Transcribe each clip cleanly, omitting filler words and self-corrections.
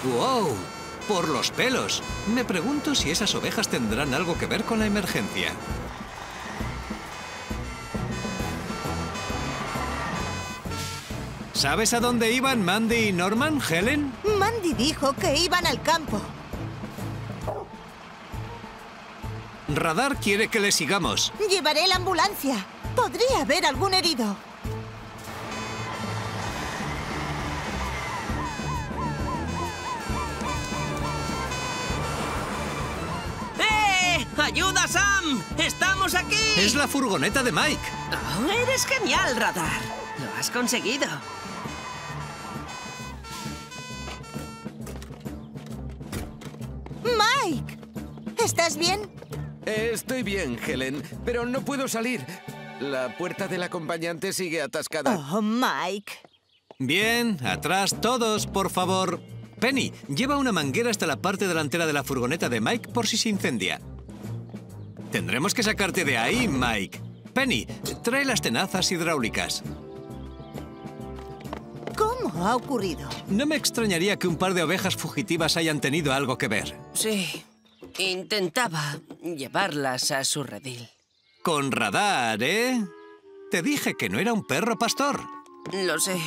¡Wow! Por los pelos. Me pregunto si esas ovejas tendrán algo que ver con la emergencia. ¿Sabes a dónde iban Mandy y Norman, Helen? Mandy dijo que iban al campo. Radar quiere que le sigamos. Llevaré la ambulancia. Podría haber algún herido. ¡Ayuda, Sam! ¡Estamos aquí! Es la furgoneta de Mike. Oh, eres genial, Radar. Lo has conseguido. ¡Mike! ¿Estás bien? Estoy bien, Helen, pero no puedo salir. La puerta del acompañante sigue atascada. Oh, Mike. Bien, atrás todos, por favor. Penny, lleva una manguera hasta la parte delantera de la furgoneta de Mike por si se incendia. Tendremos que sacarte de ahí, Mike. Penny, trae las tenazas hidráulicas. ¿Cómo ha ocurrido? No me extrañaría que un par de ovejas fugitivas hayan tenido algo que ver. Sí. Intentaba llevarlas a su redil. Con Radar, ¿eh? Te dije que no era un perro pastor. Lo sé.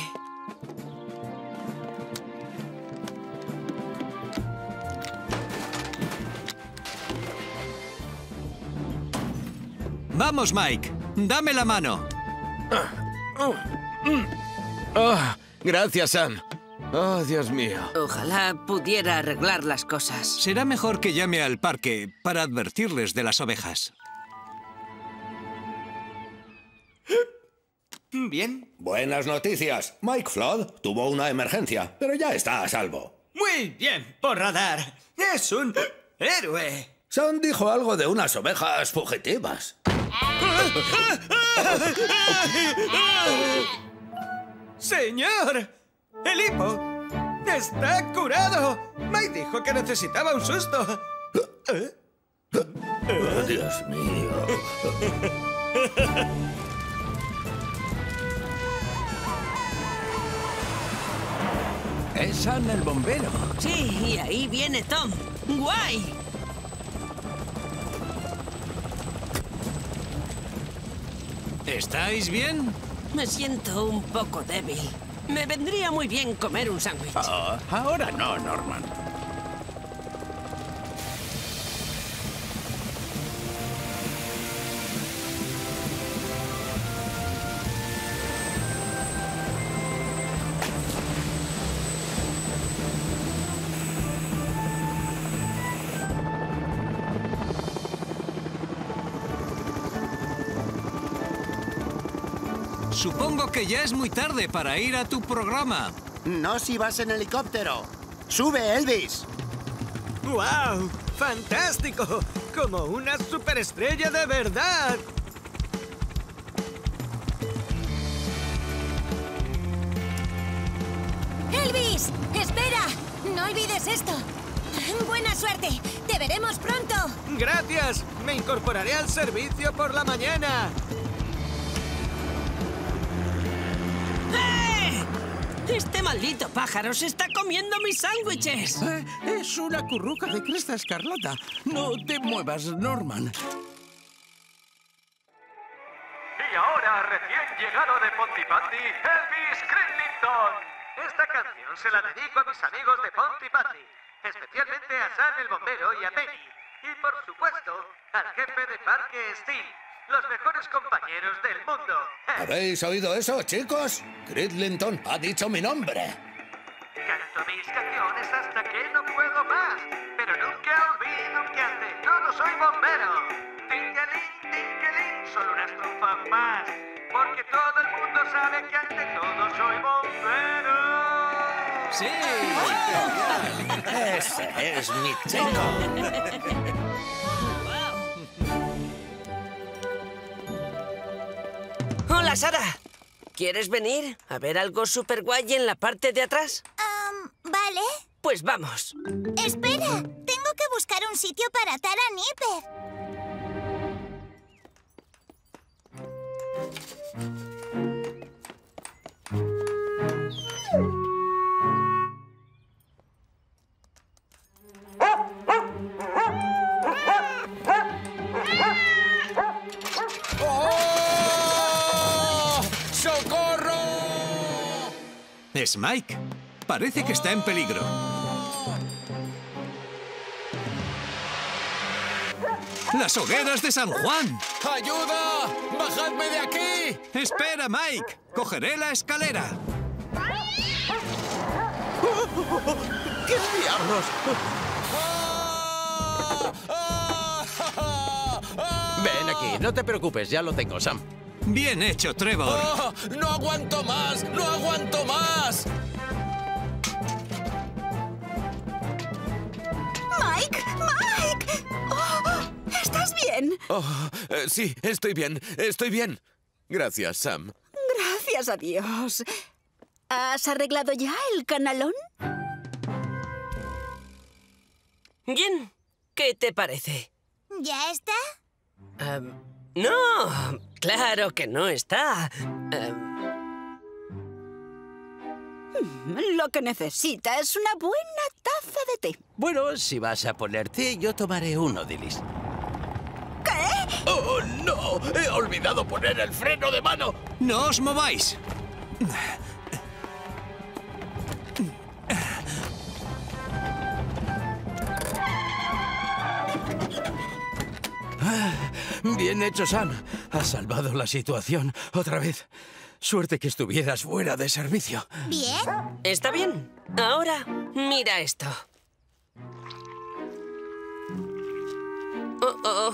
Vamos, Mike. Dame la mano. Gracias, Sam. Oh, Dios mío. Ojalá pudiera arreglar las cosas. Será mejor que llame al parque para advertirles de las ovejas. Bien. Buenas noticias. Mike Flood tuvo una emergencia, pero ya está a salvo. Muy bien, por Radar. Es un héroe. Sam dijo algo de unas ovejas fugitivas. ¡Señor! ¡El hipo! ¡Está curado! Mike dijo que necesitaba un susto. Oh, Dios mío. Es Sam el bombero. Sí, y ahí viene Tom. ¡Guay! ¿Estáis bien? Me siento un poco débil. Me vendría muy bien comer un sándwich. Oh, ahora no, Norman. Supongo que ya es muy tarde para ir a tu programa. No si vas en helicóptero. ¡Sube, Elvis! ¡Wow! ¡Fantástico! ¡Como una superestrella de verdad! ¡Elvis! ¡Espera! ¡No olvides esto! ¡Buena suerte! ¡Te veremos pronto! ¡Gracias! Me incorporaré al servicio por la mañana. ¡Este maldito pájaro se está comiendo mis sándwiches! Es una curruca de cresta escarlata. No te muevas, Norman. Y ahora, recién llegado de Pontypandy, Elvis Cridlington. Esta canción se la dedico a mis amigos de Pontypandy, especialmente a Sam el bombero y a Penny. Y por supuesto, al jefe de parque Steve, los mejores compañeros del mundo. ¿Habéis oído eso, chicos? Cridlington ha dicho mi nombre. Canto mis canciones hasta que no puedo más, pero nunca olvido que ante todo soy bombero. Tingelín, solo una estrofa más, porque todo el mundo sabe que ante todo soy bombero. ¡Sí! Ese es mi chico. ¡Hola, Sara! ¿Quieres venir a ver algo súper guay en la parte de atrás? Vale. Pues vamos. Espera, tengo que buscar un sitio para atar a Nipper. Es Mike. Parece que está en peligro. ¡Las hogueras de San Juan! ¡Ayuda! ¡Bajadme de aquí! ¡Espera, Mike! ¡Cogeré la escalera! ¿Qué diablos? Ven aquí, no te preocupes, ya lo tengo, Sam. Bien hecho, Trevor. ¡Oh! ¡No aguanto más! ¡No aguanto más! ¡Mike! ¡Mike! Oh, ¿estás bien? Sí, estoy bien, estoy bien. Gracias, Sam. Gracias a Dios. ¿Has arreglado ya el canalón? Bien, ¿qué te parece? ¿Ya está? No, claro que no está. Lo que necesita es una buena taza de té. Bueno, si vas a poner té, yo tomaré uno, Dillis. ¿Qué? ¡Oh, no! ¡He olvidado poner el freno de mano! ¡No os mováis! Bien hecho, Sam. Has salvado la situación otra vez. Suerte que estuvieras fuera de servicio. ¿Bien? Está bien. Ahora, mira esto. Oh.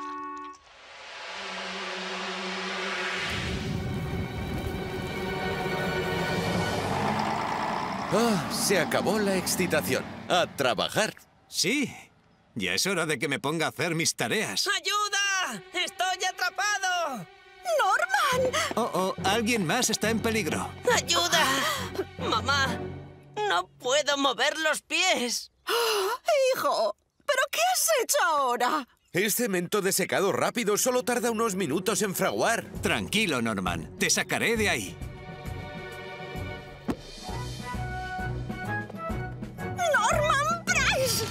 Se acabó la excitación. ¡A trabajar! Sí. Ya es hora de que me ponga a hacer mis tareas. ¡Ayuda! ¡Estoy atrapado! ¡Norman! Alguien más está en peligro. ¡Ayuda! ¡Mamá! ¡No puedo mover los pies! ¡Hijo! ¿Pero qué has hecho ahora? Es cemento desecado rápido, solo tarda unos minutos en fraguar. Tranquilo, Norman. Te sacaré de ahí. ¡Norman Price!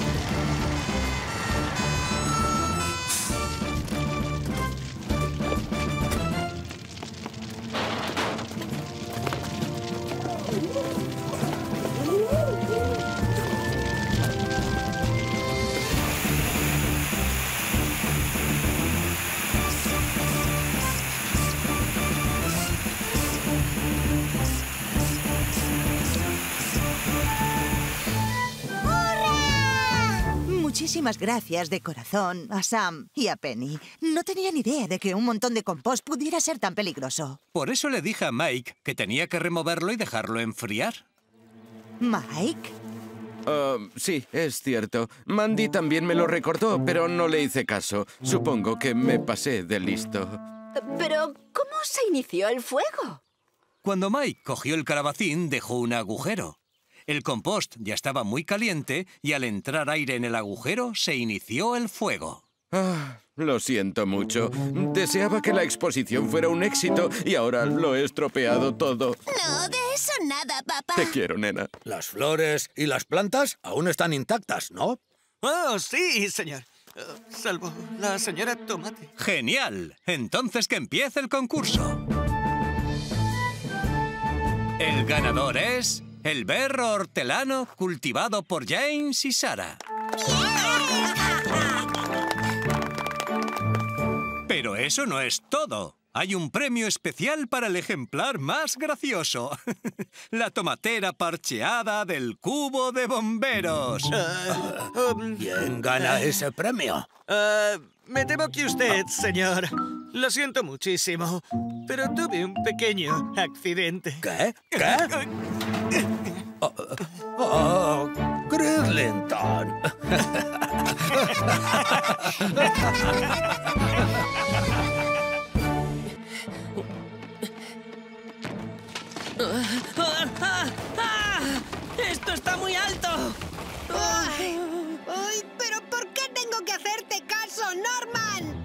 Muchísimas gracias de corazón a Sam y a Penny. No tenía ni idea de que un montón de compost pudiera ser tan peligroso. Por eso le dije a Mike que tenía que removerlo y dejarlo enfriar. ¿Mike? Sí, es cierto. Mandy también me lo recordó, pero no le hice caso. Supongo que me pasé de listo. Pero, ¿cómo se inició el fuego? Cuando Mike cogió el calabacín, dejó un agujero. El compost ya estaba muy caliente y al entrar aire en el agujero se inició el fuego. Lo siento mucho. Deseaba que la exposición fuera un éxito y ahora lo he estropeado todo. No, de eso nada, papá. Te quiero, nena. Las flores y las plantas aún están intactas, ¿no? Oh, sí, señor. Salvo la señora Tomate. ¡Genial! Entonces que empiece el concurso. El ganador es el berro hortelano cultivado por James y Sarah. Pero eso no es todo. Hay un premio especial para el ejemplar más gracioso. La tomatera parcheada del cubo de bomberos. ¿Quién gana ese premio? Me temo que usted, señor. Lo siento muchísimo, pero tuve un pequeño accidente. ¿Qué? ¿Qué? Cridlington. ¡Esto está muy alto! ¡Ay! ¿Pero por qué tengo que hacerte caso, Norman?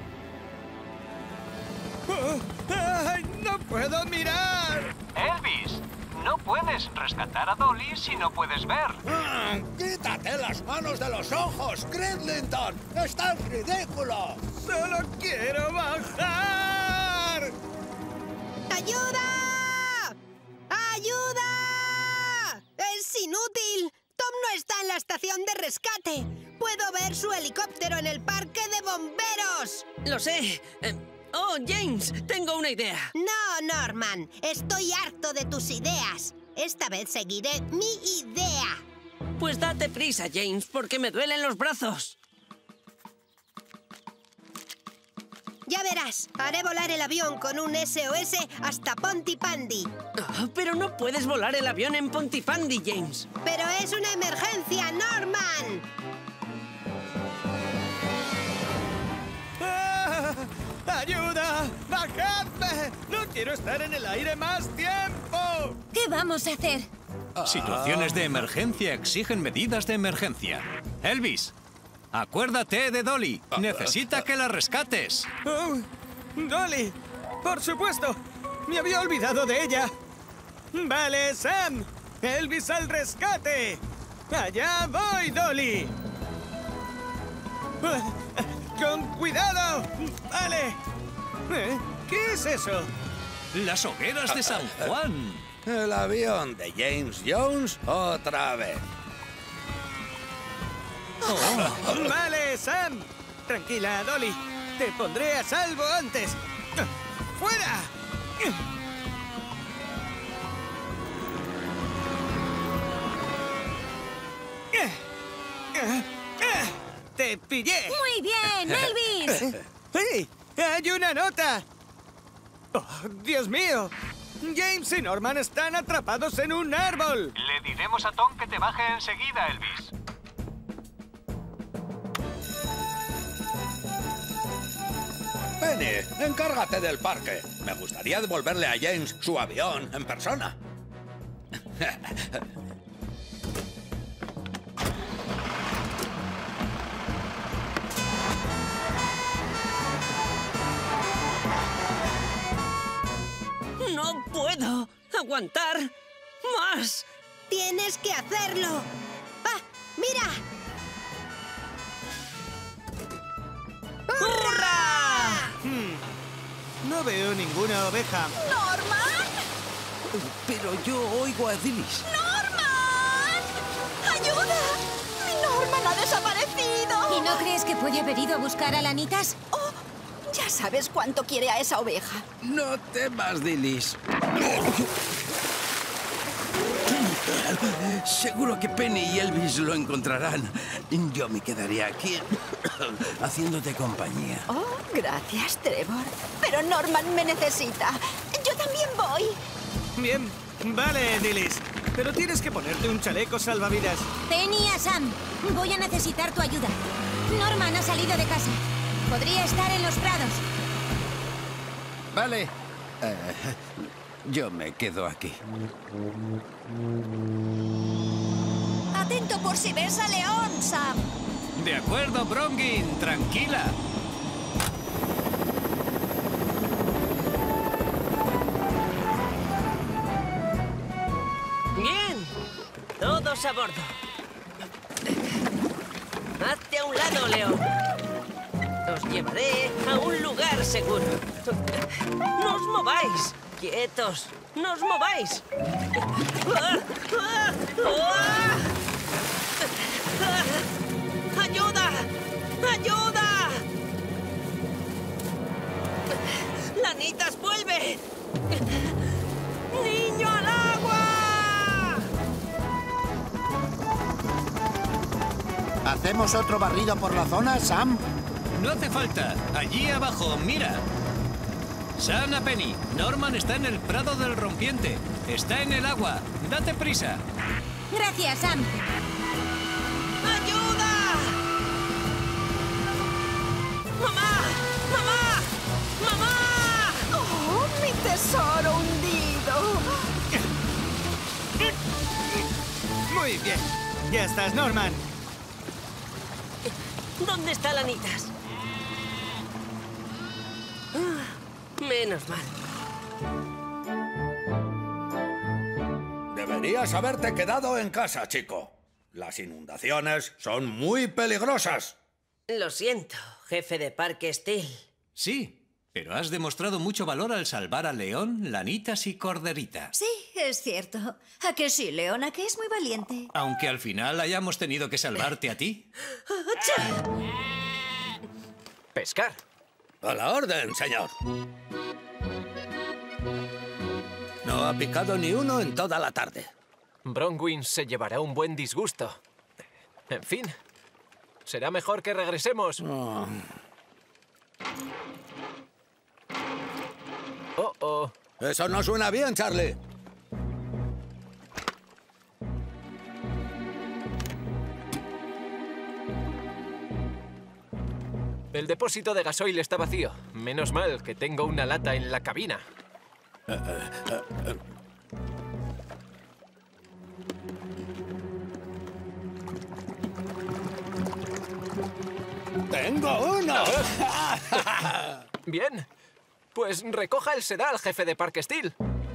¡Ay, no puedo mirar! Elvis, no puedes rescatar a Dolly si no puedes ver. ¡Quítate las manos de los ojos, Cridlington! ¡Es tan ridículo! ¡Solo quiero bajar! ¡Ayuda! ¡Ayuda! ¡Inútil! Tom no está en la estación de rescate. Puedo ver su helicóptero en el parque de bomberos. Lo sé. Oh, James, tengo una idea. No, Norman. Estoy harto de tus ideas. Esta vez seguiré mi idea. Pues date prisa, James, porque me duelen los brazos. Ya verás, haré volar el avión con un SOS hasta Pontypandy. Oh, pero no puedes volar el avión en Pontypandy, James. ¡Pero es una emergencia, Norman! ¡Ah! ¡Ayuda! ¡Bajadme! ¡No quiero estar en el aire más tiempo! ¿Qué vamos a hacer? Situaciones de emergencia exigen medidas de emergencia. Elvis, acuérdate de Dolly. Necesita que la rescates. Oh, ¡Dolly! ¡Por supuesto! ¡Me había olvidado de ella! ¡Vale, Sam! ¡Elvis al rescate! ¡Allá voy, Dolly! ¡Con cuidado! ¡Vale! ¿Qué es eso? Las hogueras de San Juan. El avión de James Jones otra vez. ¡Vale, Sam! Tranquila, Dolly. Te pondré a salvo antes. ¡Fuera! ¡Te pillé! ¡Muy bien, Elvis! ¡Hey! ¡Hay una nota! ¡Oh, Dios mío! James y Norman están atrapados en un árbol. Le diremos a Tom que te baje enseguida, Elvis. Penny, encárgate del parque. Me gustaría devolverle a James su avión en persona. ¡No puedo aguantar más! ¡Tienes que hacerlo! ¡Ah! ¡Mira! ¡Hurra! No veo ninguna oveja. ¡Norman! Pero yo oigo a Dillis. ¡Norman! ¡Ayuda! ¡Mi Norman ha desaparecido! ¿Y no crees que puede haber ido a buscar a Lanitas? Oh, ya sabes cuánto quiere a esa oveja. No temas, Dillis. Seguro que Penny y Elvis lo encontrarán. Yo me quedaré aquí haciéndote compañía. Oh, gracias, Trevor. Pero Norman me necesita. Yo también voy. Bien, vale, Dillis. Pero tienes que ponerte un chaleco salvavidas. Penny a Sam. Voy a necesitar tu ayuda. Norman ha salido de casa. Podría estar en los prados. Vale. Yo me quedo aquí. Atento por si ves a León, Sam. De acuerdo, Brongin. Tranquila. ¡Bien! Todos a bordo. Hazte a un lado, León. Os llevaré a un lugar seguro. ¡No os mováis! ¡Quietos! ¡No os mováis! ¡Ayuda! ¡Ayuda! ¡Lanitas, vuelve! ¡Niño al agua! ¿Hacemos otro barrido por la zona, Sam? No hace falta. Allí abajo, mira. Sam a Penny. Norman está en el prado del rompiente. Está en el agua. Date prisa. Gracias, Sam. ¡Ayuda! ¡Mamá! ¡Mamá! ¡Mamá! ¡Oh, mi tesoro hundido! Muy bien. Ya estás, Norman. ¿Dónde está Lanitas? Menos mal. Deberías haberte quedado en casa, chico. Las inundaciones son muy peligrosas. Lo siento, jefe de Parque Steel. Sí, Pero has demostrado mucho valor al salvar a León, Lanitas y Corderita. Sí, es cierto. ¿A que sí, Leona, que es muy valiente? Aunque al final hayamos tenido que salvarte a ti. Pescar. A la orden, señor. No ha picado ni uno en toda la tarde. Bronwyn se llevará un buen disgusto. En fin, será mejor que regresemos. Oh. Eso no suena bien, Charlie. El depósito de gasoil está vacío. Menos mal que tengo una lata en la cabina. ¡Tengo uno! Bien. Pues recoja el sedal, jefe de Parque Steel.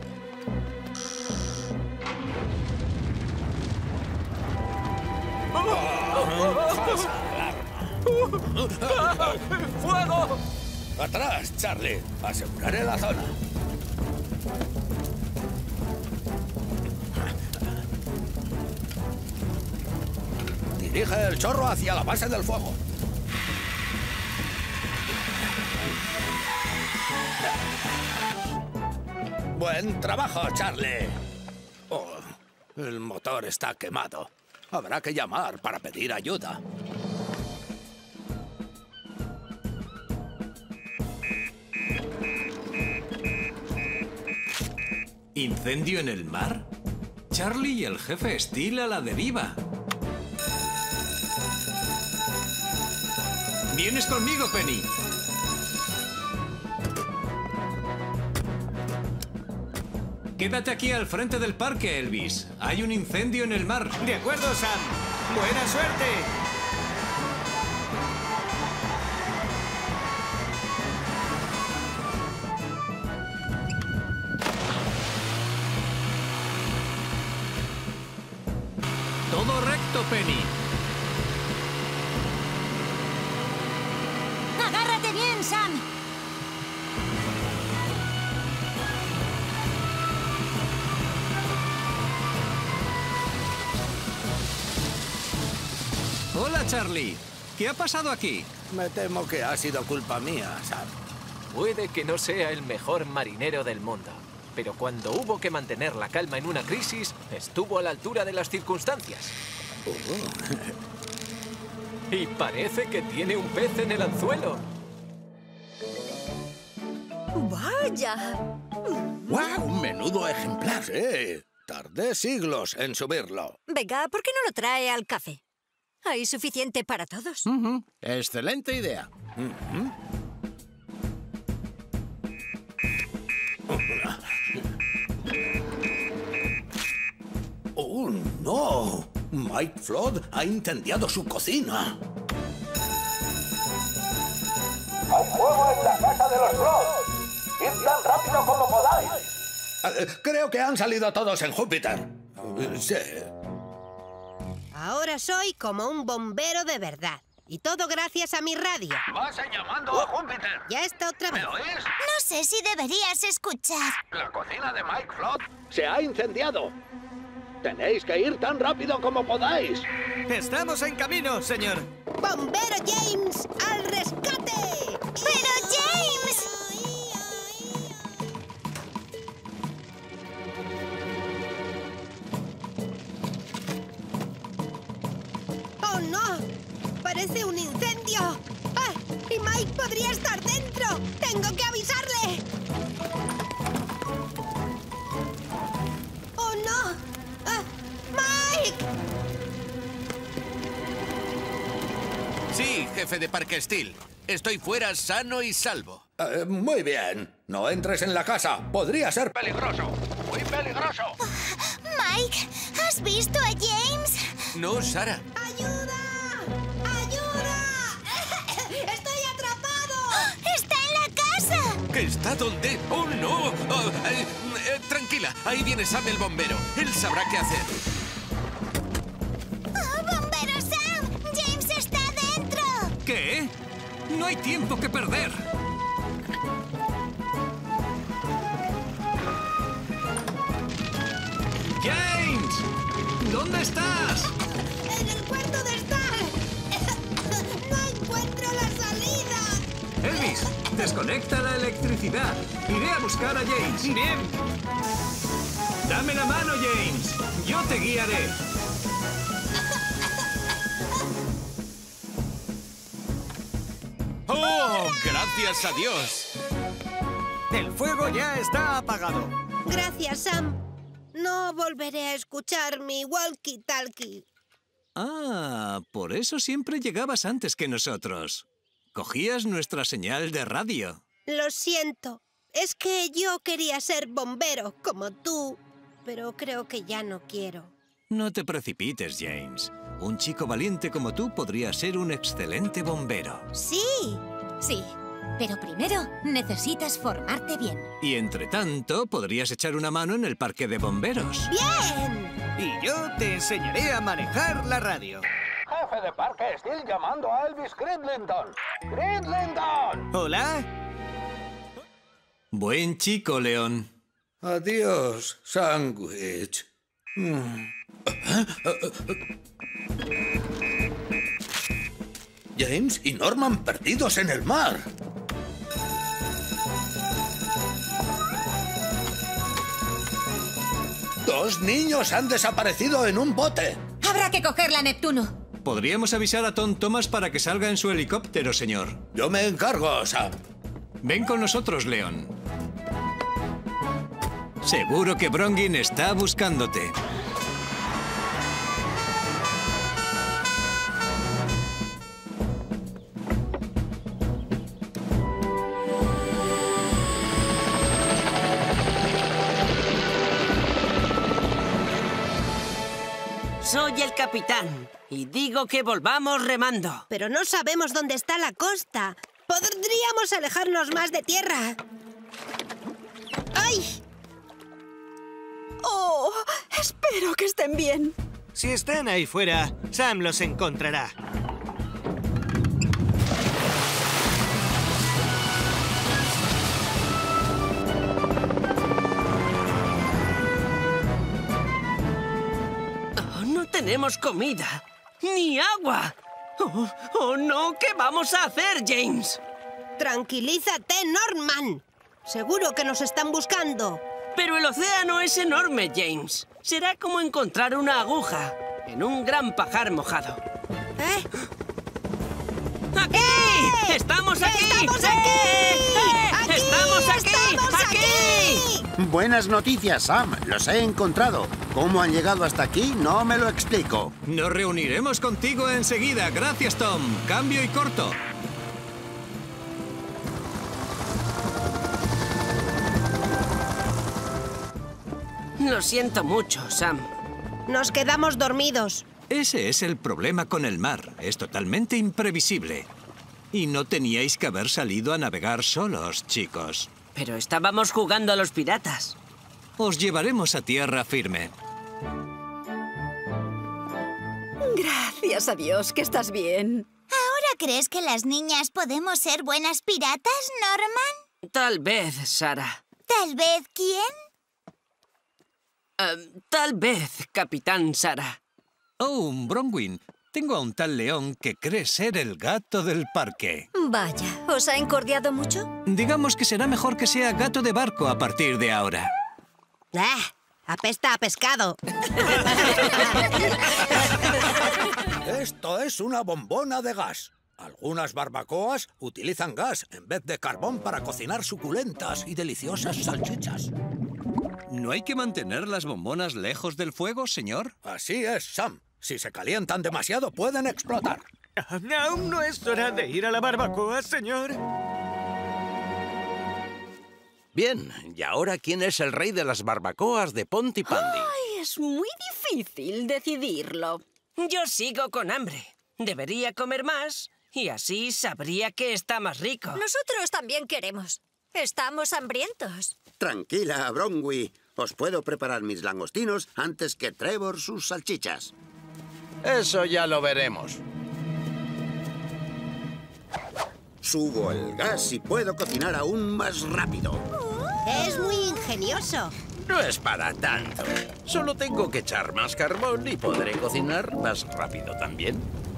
¡Fuego! ¡Atrás, Charlie! Aseguraré la zona. Dirige el chorro hacia la base del fuego. Buen trabajo, Charlie. Oh, el motor está quemado. Habrá que llamar para pedir ayuda. ¿Incendio en el mar? Charlie y el jefe Steel a la deriva. ¿Vienes conmigo, Penny? Quédate aquí al frente del parque, Elvis. Hay un incendio en el mar. De acuerdo, Sam. ¡Buena suerte! Todo recto, Penny. ¡Agárrate bien, Sam! Hola, Charlie. ¿Qué ha pasado aquí? Me temo que ha sido culpa mía, Sam. Puede que no sea el mejor marinero del mundo, pero cuando hubo que mantener la calma en una crisis, estuvo a la altura de las circunstancias. Y parece que tiene un pez en el anzuelo. ¡Vaya! ¡Guau! ¡Menudo ejemplar! Tardé siglos en subirlo. Venga, ¿por qué no lo trae al café? Hay suficiente para todos. Excelente idea. ¡Oh, no! Mike Flood ha incendiado su cocina. ¡Hay fuego en la casa de los Flood! ¡Id tan rápido como podáis! Creo que han salido todos en Júpiter. Sí. Ahora soy como un bombero de verdad. Y todo gracias a mi radio. ¡Vas llamando a Júpiter! Ya está otra vez. ¿Me oís? No sé si deberías escuchar. La cocina de Mike Flood Se ha incendiado. Tenéis que ir tan rápido como podáis. ¡Estamos en camino, señor! ¡Bombero James al rescate! ¡Pero James! ¡Oh, no! ¡Parece un incendio! ¡Ah! ¡Y Mike podría estar dentro! ¡Tengo que avisarle! ¡Oh, no! ¡Ah! ¡Mike! Sí, jefe de Parque Steel. Estoy fuera sano y salvo. Muy bien. No entres en la casa. Podría ser peligroso. ¡Muy peligroso! Mike, ¿has visto a James? No, Sara. ¡Ayuda! ¡Ayuda! ¡Estoy atrapado! ¡Está en la casa! ¿Que está donde? ¡Oh, no! Oh, tranquila, ahí viene Sam el bombero. Él sabrá qué hacer. ¡Oh, bombero Sam! ¡James está dentro! ¿Qué? No hay tiempo que perder. ¿Dónde estás? ¡En el cuarto de estar! ¡No encuentro la salida! Elvis, desconecta la electricidad. Iré a buscar a James. Bien. Dame la mano, James. Yo te guiaré. ¡Oh, gracias a Dios! El fuego ya está apagado. Gracias, Sam. No volveré a escuchar mi walkie-talkie. Ah, por eso siempre llegabas antes que nosotros. Cogías nuestra señal de radio. Lo siento. Es que yo quería ser bombero, como tú, pero creo que ya no quiero. No te precipites, James. Un chico valiente como tú podría ser un excelente bombero. ¡Sí! Sí, pero primero necesitas formarte bien. Y entre tanto, podrías echar una mano en el parque de bomberos. ¡Bien! Y yo te enseñaré a manejar la radio. Jefe de parque, estoy llamando a Elvis Cridlington. ¡Cridlington! ¿Hola? Buen chico, León. Adiós, sándwich. James y Norman perdidos en el mar. Dos niños han desaparecido en un bote. Habrá que cogerla, Neptuno. Podríamos avisar a Tom Thomas para que salga en su helicóptero, señor. Yo me encargo, Sam. Ven con nosotros, León. Seguro que Bronwyn está buscándote. Soy el capitán y digo que volvamos remando. Pero no sabemos dónde está la costa. Podríamos alejarnos más de tierra. ¡Ay! Oh, espero que estén bien. Si están ahí fuera, Sam los encontrará. Oh, no tenemos comida, ni agua. Oh, no, ¿qué vamos a hacer, James? Tranquilízate, Norman. Seguro que nos están buscando. Pero el océano es enorme, James. Será como encontrar una aguja en un gran pajar mojado. ¿Eh? ¡Aquí! ¡Eh! ¡Estamos aquí! ¡Estamos aquí! ¡Aquí! ¡Estamos aquí! ¡Estamos aquí! Buenas noticias, Sam. Los he encontrado. ¿Cómo han llegado hasta aquí? No me lo explico. Nos reuniremos contigo enseguida. Gracias, Tom. Cambio y corto. Lo siento mucho, Sam. Nos quedamos dormidos. Ese es el problema con el mar. Es totalmente imprevisible. Y no teníais que haber salido a navegar solos, chicos. Pero estábamos jugando a los piratas. Os llevaremos a tierra firme. Gracias a Dios que estás bien. ¿Ahora crees que las niñas podemos ser buenas piratas, Norman? Tal vez, Sarah. ¿Tal vez quién? Tal vez, Capitán Sarah. Oh, Bronwyn. Tengo a un tal León que cree ser el gato del parque. Vaya, ¿os ha encordiado mucho? Digamos que será mejor que sea gato de barco a partir de ahora. ¡Ah! Apesta a pescado. Esto es una bombona de gas. Algunas barbacoas utilizan gas en vez de carbón para cocinar suculentas y deliciosas salchichas. ¿No hay que mantener las bombonas lejos del fuego, señor? Así es, Sam. Si se calientan demasiado, pueden explotar. Aún no es hora de ir a la barbacoa, señor. Bien, ¿y ahora quién es el rey de las barbacoas de Pontypandy? Ay, es muy difícil decidirlo. Yo sigo con hambre. Debería comer más y así sabría que está más rico. Nosotros también queremos. Estamos hambrientos. Tranquila, Bronwyn. Os puedo preparar mis langostinos antes que Trevor sus salchichas. Eso ya lo veremos. Subo el gas y puedo cocinar aún más rápido. Es muy ingenioso. No es para tanto. Solo tengo que echar más carbón y podré cocinar más rápido también.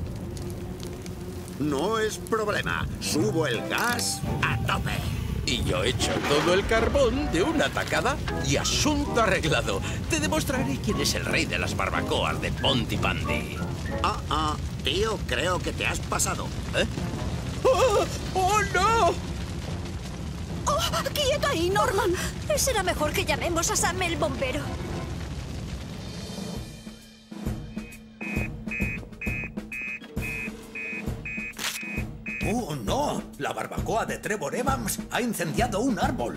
No es problema. Subo el gas a tope. Y yo echo todo el carbón de una tacada y asunto arreglado. Te demostraré quién es el rey de las barbacoas de Pontypandy. Tío, creo que te has pasado. ¿Eh? ¡Oh, no! ¡Oh, quieto ahí, Norman! Será mejor que llamemos a Sam el bombero. ¡Oh, no! La barbacoa de Trevor Evans ha incendiado un árbol.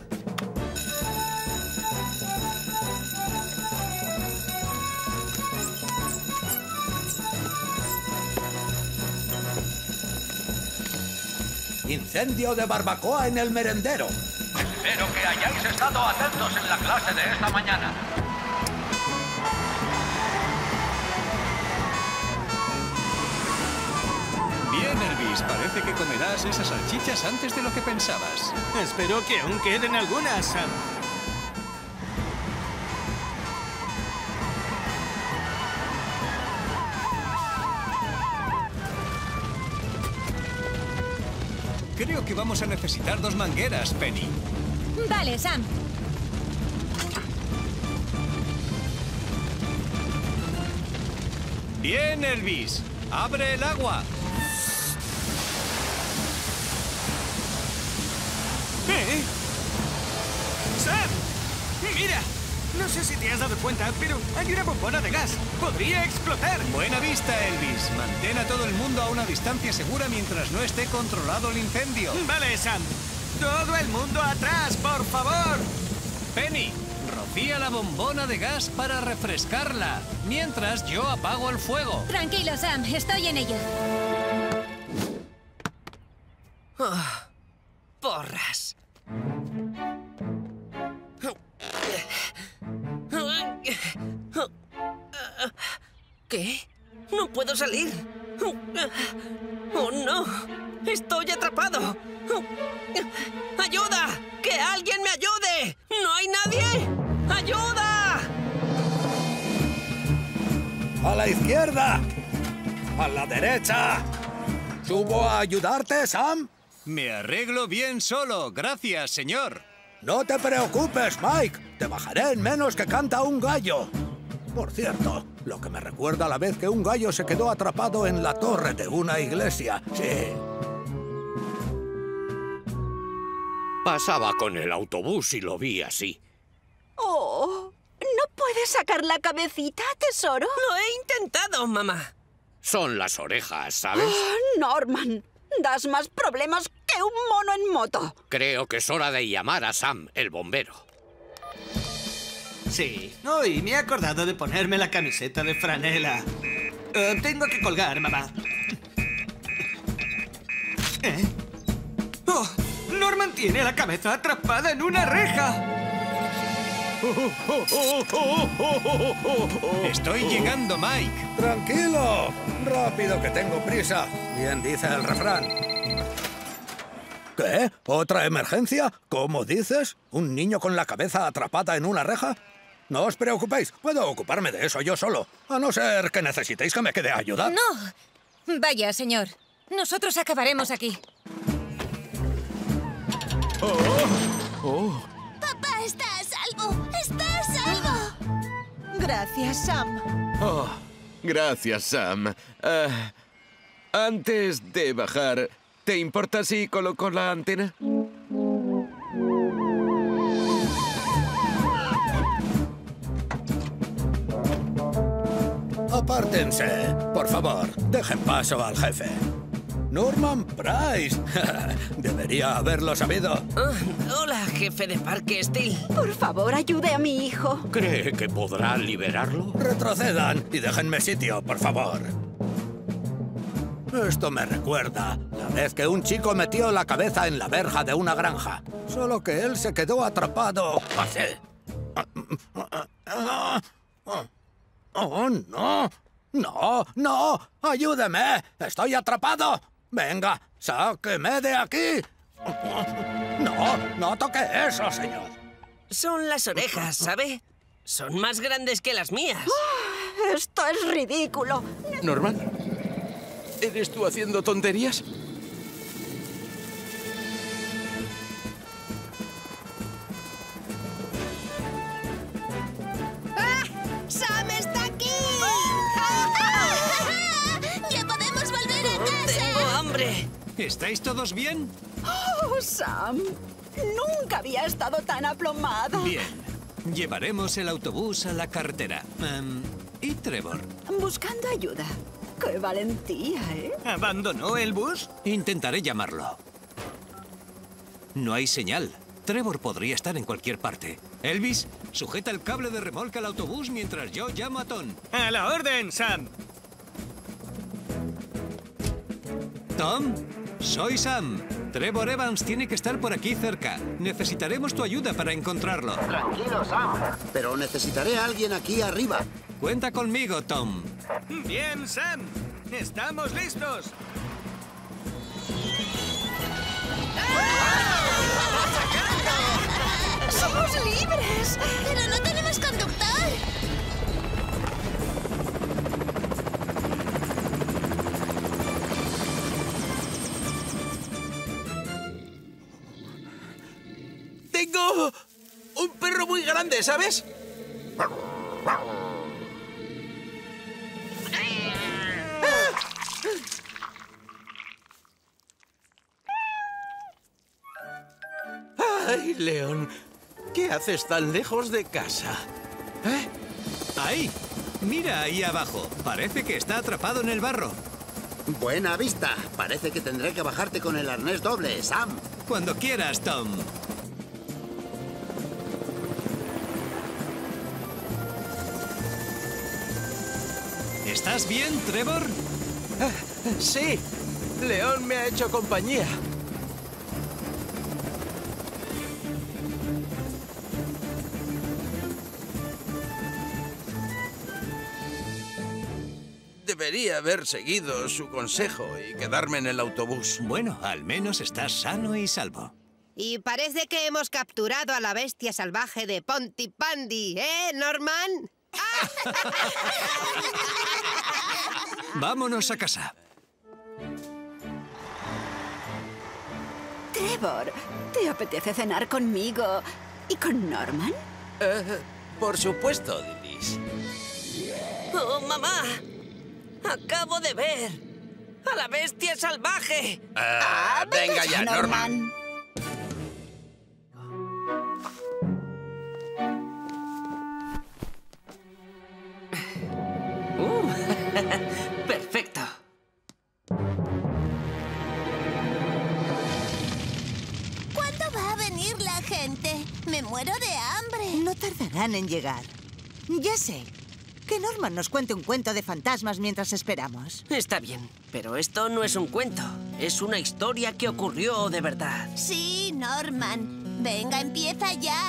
Incendio de barbacoa en el merendero. Espero que hayáis estado atentos en la clase de esta mañana. Bien, Elvis, parece que comerás esas salchichas antes de lo que pensabas. Espero que aún queden algunas, Sam. Creo que vamos a necesitar 2 mangueras, Penny. Vale, Sam. Bien, Elvis. ¡Abre el agua! ¿Eh? ¡Sam! ¡Mira! No sé si te has dado cuenta, pero hay una bombona de gas. ¡Podría explotar! Buena vista, Elvis. Mantén a todo el mundo a una distancia segura mientras no esté controlado el incendio. Vale, Sam. ¡Todo el mundo atrás, por favor! Penny, rocía la bombona de gas para refrescarla, mientras yo apago el fuego. Tranquilo, Sam. Estoy en ello. Porras. ¿Qué? No puedo salir. ¡Oh, no! ¡Estoy atrapado! ¡Ayuda! ¡Que alguien me ayude! ¡No hay nadie! ¡Ayuda! ¡A la izquierda! ¡A la derecha! ¿Subo a ayudarte, Sam? Me arreglo bien solo. Gracias, señor. No te preocupes, Mike. Te bajaré en menos que canta un gallo. Por cierto, lo que me recuerda a la vez que un gallo se quedó atrapado en la torre de una iglesia. Sí. Pasaba con el autobús y lo vi así. Oh, ¿no puedes sacar la cabecita, tesoro? Lo he intentado, mamá. Son las orejas, ¿sabes? Oh, Norman, das más problemas que un mono en moto. Creo que es hora de llamar a Sam, el bombero. Sí. Hoy me he acordado de ponerme la camiseta de franela. Tengo que colgar, mamá. ¿Eh? ¡Oh! Norman tiene la cabeza atrapada en una reja. Estoy llegando, Mike. Tranquilo. Rápido, que tengo prisa. Bien dice el refrán. ¿Qué? ¿Otra emergencia? ¿Cómo dices? ¿Un niño con la cabeza atrapada en una reja? No os preocupéis, puedo ocuparme de eso yo solo. A no ser que necesitéis que me quede a ayudar. No. Vaya, señor. Nosotros acabaremos aquí. Papá está a salvo. Está a salvo. Gracias, Sam. Oh, gracias, Sam. Antes de bajar, ¿te importa si coloco la antena? Apártense, por favor. Dejen paso al jefe. Norman Price. Debería haberlo sabido. Hola, jefe de Parque Steel. Por favor, ayude a mi hijo. ¿Cree que podrá liberarlo? Retrocedan y déjenme sitio, por favor. Esto me recuerda la vez que un chico metió la cabeza en la verja de una granja. Solo que él se quedó atrapado. Así. ¡Oh, no! ¡No, no! ¡Ayúdeme! ¡Estoy atrapado! ¡Venga, sáqueme de aquí! No, no toque eso, señor. Son las orejas, ¿sabe? Son más grandes que las mías. ¡Oh, esto es ridículo! ¿Norman? ¿Eres tú haciendo tonterías? ¡Sam está aquí! ¡Ya podemos volver a casa! ¡Tengo hambre! ¿Estáis todos bien? ¡Oh, Sam! Nunca había estado tan aplomada. Bien. Llevaremos el autobús a la carretera. ¿Y Trevor? Buscando ayuda. ¡Qué valentía, eh! ¿Abandonó el bus? Intentaré llamarlo. No hay señal. Trevor podría estar en cualquier parte. Elvis, sujeta el cable de remolque al autobús mientras yo llamo a Tom. ¡A la orden, Sam! Tom, soy Sam. Trevor Evans tiene que estar por aquí cerca. Necesitaremos tu ayuda para encontrarlo. Tranquilo, Sam. Pero necesitaré a alguien aquí arriba. Cuenta conmigo, Tom. Bien, Sam. ¡Estamos listos! ¡Somos libres! ¡Pero no tenemos conductor! ¡Tengo un perro muy grande, ¿sabes? ¡Ay, León! ¿Qué haces tan lejos de casa? ¿Eh? Ahí. Mira ahí abajo. Parece que está atrapado en el barro. Buena vista. Parece que tendré que bajarte con el arnés doble, Sam. Cuando quieras, Tom. ¿Estás bien, Trevor? Sí. León me ha hecho compañía. Debería haber seguido su consejo y quedarme en el autobús. Bueno, al menos estás sano y salvo. Y parece que hemos capturado a la bestia salvaje de Pontypandy, ¿eh, Norman? Vámonos a casa. Trevor, ¿te apetece cenar conmigo y con Norman? Por supuesto, Dilis. ¡Oh, mamá! ¡Acabo de ver a la bestia salvaje! Venga ya, Norman. ¡Perfecto! ¿Cuándo va a venir la gente? Me muero de hambre. No tardarán en llegar. Ya sé. Que Norman nos cuente un cuento de fantasmas mientras esperamos. Está bien, pero esto no es un cuento. Es una historia que ocurrió de verdad. Sí, Norman. Venga, empieza ya.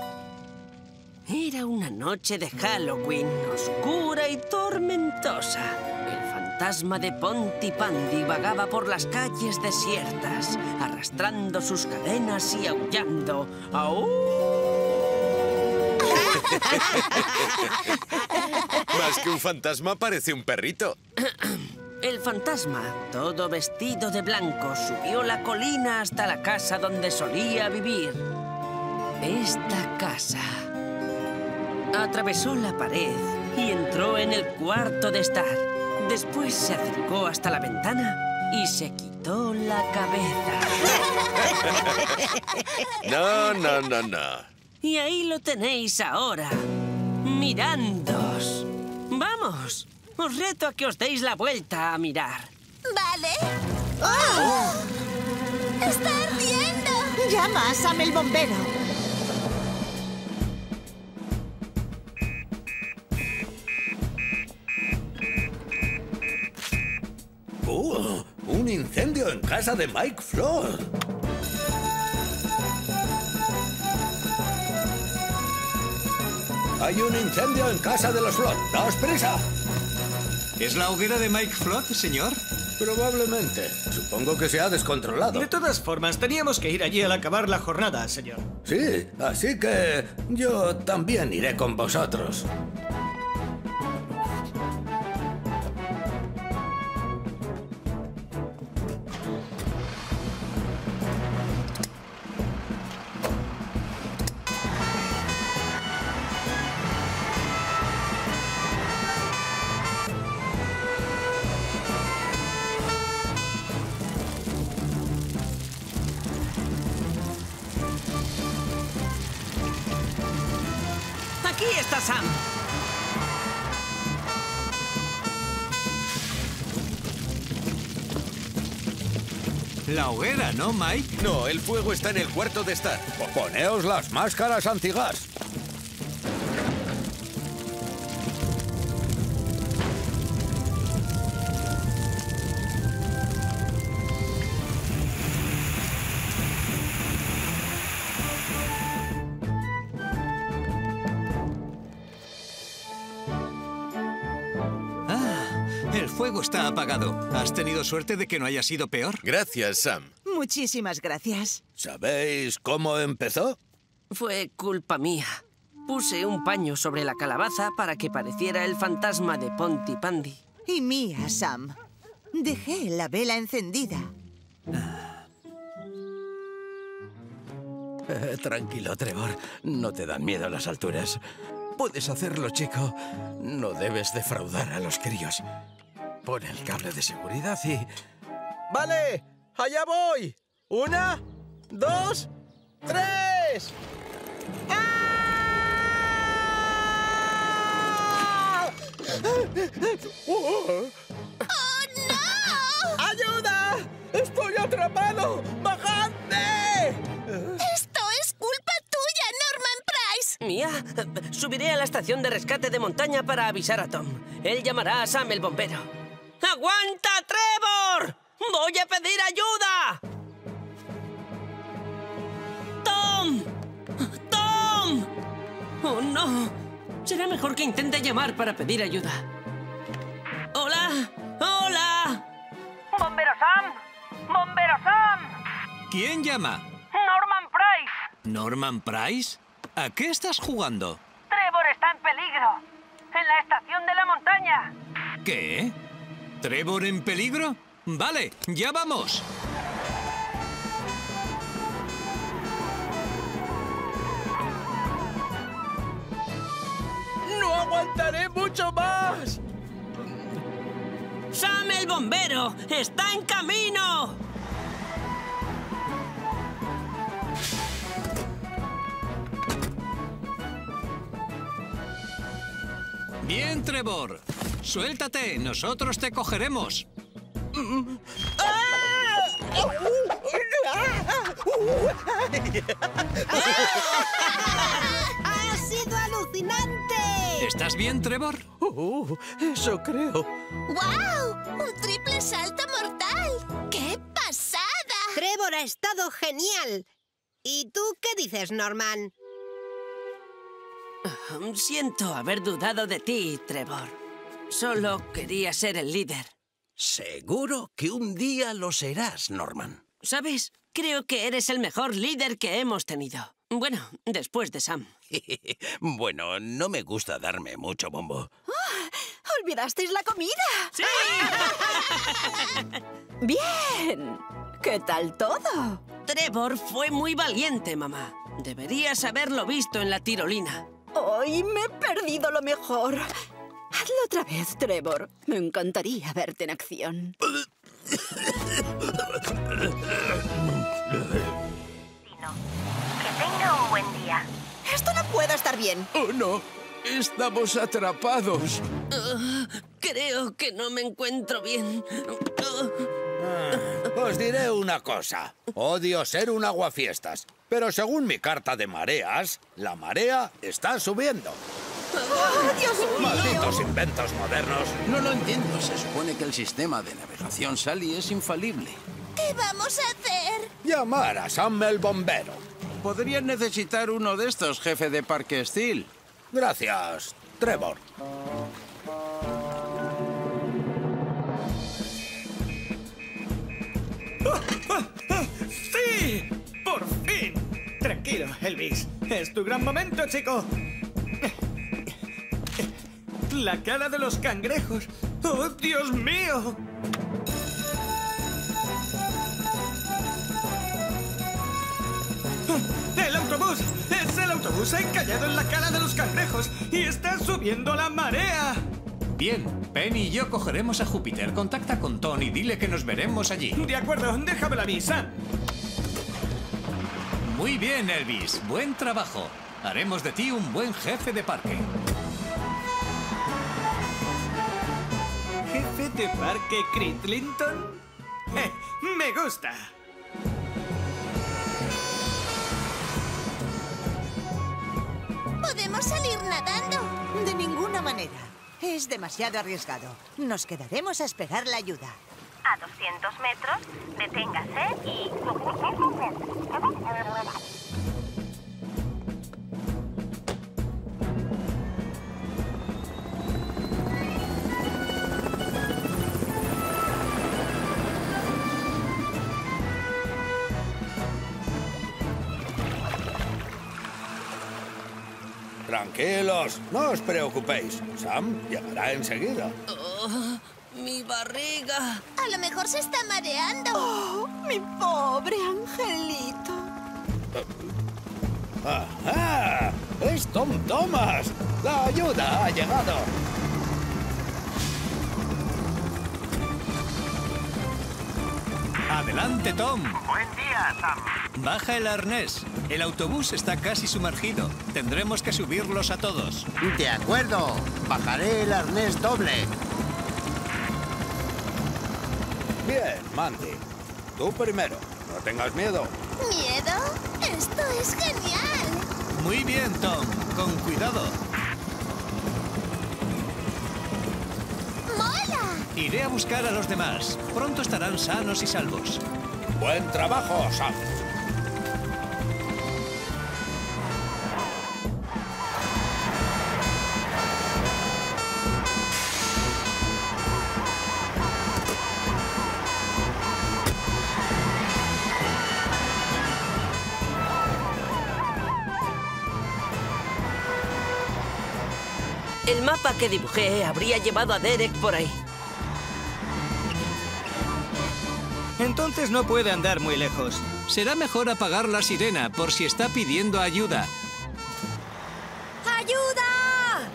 Era una noche de Halloween, oscura y tormentosa. El fantasma de Pontypandy vagaba por las calles desiertas, arrastrando sus cadenas y aullando. ¡Aú! Más que un fantasma, parece un perrito. El fantasma, todo vestido de blanco, subió la colina hasta la casa donde solía vivir. Esta casa. Atravesó la pared y entró en el cuarto de estar. Después se acercó hasta la ventana y se quitó la cabeza. No. Y ahí lo tenéis ahora, mirándoos. ¡Vamos! Os reto a que os deis la vuelta a mirar. Vale. ¡Oh! ¡Está ardiendo! Llama a Sam el bombero. Un incendio en casa de Mike Flood. Hay un incendio en casa de los Flood. ¡Daos prisa! ¿Es la hoguera de Mike Flood, señor? Probablemente. Supongo que se ha descontrolado. De todas formas, teníamos que ir allí al acabar la jornada, señor. Sí, así que yo también iré con vosotros. ¡Aquí está Sam! La hoguera, ¿no, Mike? No, el fuego está en el cuarto de estar. Poneos las máscaras antigas. El fuego está apagado. ¿Has tenido suerte de que no haya sido peor? Gracias, Sam. Muchísimas gracias. ¿Sabéis cómo empezó? Fue culpa mía. Puse un paño sobre la calabaza para que pareciera el fantasma de Pontypandy. Y mía, Sam. Dejé la vela encendida. Tranquilo, Trevor. No te dan miedo las alturas. Puedes hacerlo, chico. No debes defraudar a los críos. Pon el cable de seguridad y... ¡Vale! ¡Allá voy! 1, 2, 3... ¡Oh, no! ¡Ayuda! ¡Estoy atrapado! ¡Bajadme! ¡Esto es culpa tuya, Norman Price! ¿Mía? Subiré a la estación de rescate de montaña para avisar a Tom. Él llamará a Sam el bombero. ¡Aguanta, Trevor! ¡Voy a pedir ayuda! ¡Tom! ¡Tom! ¡Oh, no! Será mejor que intente llamar para pedir ayuda. ¡Hola! ¡Hola! ¡Bombero Sam! ¡Bombero Sam! ¿Quién llama? ¡Norman Price! ¿Norman Price? ¿A qué estás jugando? ¡Trevor está en peligro! ¡En la estación de la montaña! ¿Qué? ¿Trevor en peligro? Vale, ya vamos. ¡No aguantaré mucho más! ¡Sam el bombero! ¡Está en camino! Bien, Trevor. Suéltate, nosotros te cogeremos. ¡Ha sido alucinante! ¿Estás bien, Trevor? Eso creo. ¡Guau! ¡Un triple salto mortal! ¡Qué pasada! Trevor ha estado genial. ¿Y tú qué dices, Norman? Siento haber dudado de ti, Trevor. Solo quería ser el líder. Seguro que un día lo serás, Norman. ¿Sabes? Creo que eres el mejor líder que hemos tenido. Bueno, después de Sam. Bueno, no me gusta darme mucho bombo. ¿Olvidasteis la comida? ¡Sí! ¡Bien! ¿Qué tal todo? Trevor fue muy valiente, mamá. Deberías haberlo visto en la tirolina. Hoy me he perdido lo mejor. Hazlo otra vez, Trevor. Me encantaría verte en acción. Que tenga un buen día. Esto no puede estar bien. ¡Oh, no! ¡Estamos atrapados! Creo que no me encuentro bien. Os diré una cosa. Odio ser un aguafiestas. Pero según mi carta de mareas, la marea está subiendo. ¡Oh, Dios mío! ¡Malditos inventos modernos! No lo entiendo. Se supone que el sistema de navegación Sally es infalible. ¿Qué vamos a hacer? Llamar a Sam el bombero. Podrían necesitar uno de estos, jefe de Parque Steel. Gracias, Trevor. ¡Sí! ¡Por fin! Tranquilo, Elvis. Es tu gran momento, chico. La cara de los cangrejos. ¡Oh, Dios mío! ¡El autobús! ¡Es el autobús encallado en la cara de los cangrejos! ¡Y está subiendo la marea! Bien, Penny y yo cogeremos a Júpiter. Contacta con Tom y dile que nos veremos allí. De acuerdo, déjamela a mí, Sam. Muy bien, Elvis. Buen trabajo. Haremos de ti un buen jefe de parque. ¿Jefe de parque Crinklington? Me gusta. ¿Podemos salir nadando? De ninguna manera. Es demasiado arriesgado. Nos quedaremos a esperar la ayuda. A 200 metros, deténgase y... Tranquilos, no os preocupéis. Sam llegará enseguida. Oh, mi barriga. A lo mejor se está mareando. Oh, mi pobre angelito. ¡Ajá! ¡Es Tom Thomas! ¡La ayuda ha llegado! ¡Adelante, Tom! Buen día, Sam. Baja el arnés. El autobús está casi sumergido. Tendremos que subirlos a todos. De acuerdo. Bajaré el arnés doble. Bien, Mandy. Tú primero. No tengas miedo. ¿Miedo? ¡Esto es genial! Muy bien, Tom. Con cuidado. ¡Mola! Iré a buscar a los demás. Pronto estarán sanos y salvos. Buen trabajo, Sam. El mapa que dibujé habría llevado a Derek por ahí. Entonces no puede andar muy lejos. Será mejor apagar la sirena por si está pidiendo ayuda. ¡Ayuda!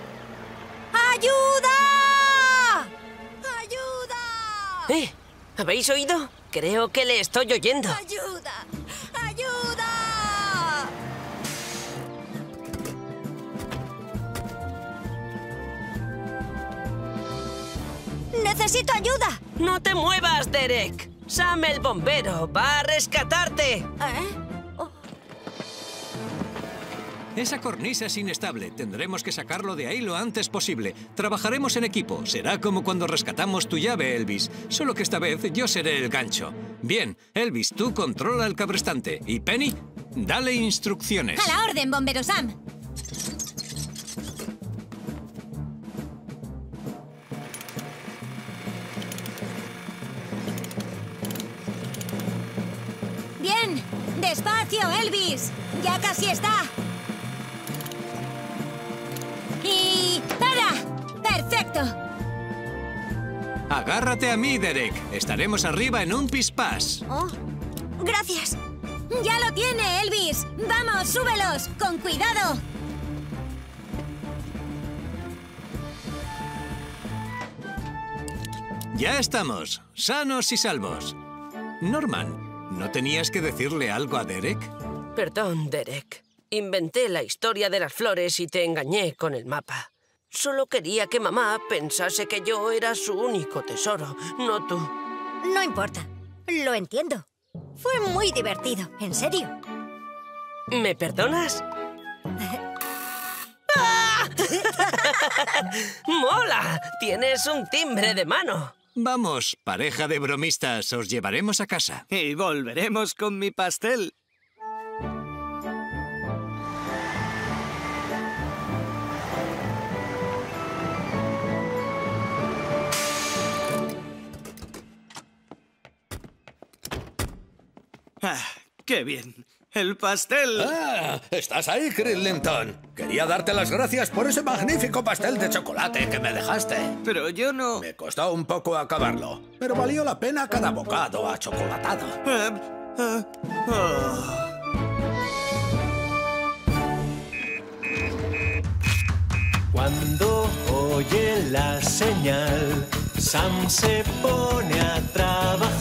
¡Ayuda! ¡Ayuda! ¿Habéis oído? Creo que le estoy oyendo. ¡Ayuda! ¡Ayuda! ¡Necesito ayuda! ¡No te muevas, Derek! Sam el bombero va a rescatarte. Esa cornisa es inestable. Tendremos que sacarlo de ahí lo antes posible. Trabajaremos en equipo. Será como cuando rescatamos tu llave, Elvis. Solo que esta vez yo seré el gancho. Bien, Elvis, tú controla el cabrestante. Y Penny, dale instrucciones. ¡A la orden, bombero Sam! ¡Bien! ¡Despacio, Elvis! ¡Ya casi está! ¡Y... ¡para! ¡Perfecto! Agárrate a mí, Derek. Estaremos arriba en un pispás. Oh, gracias. ¡Ya lo tiene, Elvis! ¡Vamos, súbelos! ¡Con cuidado! Ya estamos, sanos y salvos. Norman, ¿no tenías que decirle algo a Derek? Perdón, Derek. Inventé la historia de las flores y te engañé con el mapa. Solo quería que mamá pensase que yo era su único tesoro, no tú. No importa. Lo entiendo. Fue muy divertido, en serio. ¿Me perdonas? ¡Mola! Tienes un timbre de mano. Vamos, pareja de bromistas, os llevaremos a casa. Y volveremos con mi pastel. Ah, ¡qué bien! ¡El pastel! ¡Ah! ¿Estás ahí, Cridlington? Quería darte las gracias por ese magnífico pastel de chocolate que me dejaste. Pero yo no... Me costó un poco acabarlo, pero valió la pena cada bocado achocolatado. Cuando oye la señal, Sam se pone a trabajar.